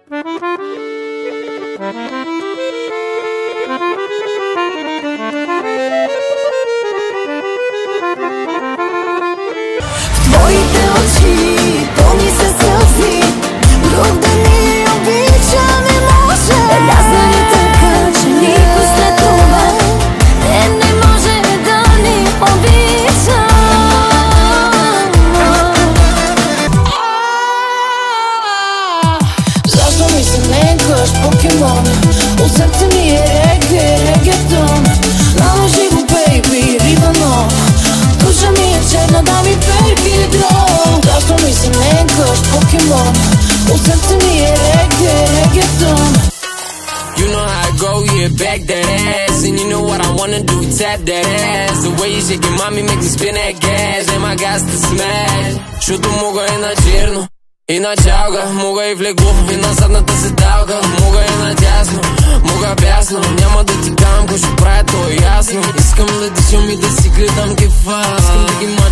Твоите очи пълни се сълзи, друг да ни обича не може. Белязани така, че никой след това не може да ни обича. Защо ми се ненкаш, покемон? От сърце ми е регетон. Наложи го, бейби, рибано. Душа ми е черна, да ми перки дрон. Защо ми се ненкаш, покемон? От сърце ми е регетон. You know how I go, yeah, back that ass. And you know what I wanna do, tap that ass. The way you shake it, mommy, make me spin that gas. Damn, I got to smash. Защото мога и на черно, и на чалга. Мога и в легло, и на задната седалка. Мога и на дясно, мога бясно. Няма да ти дам, какво ще правя, то е ясно. Искам да дишам и да си гледам кефа. Искам да ги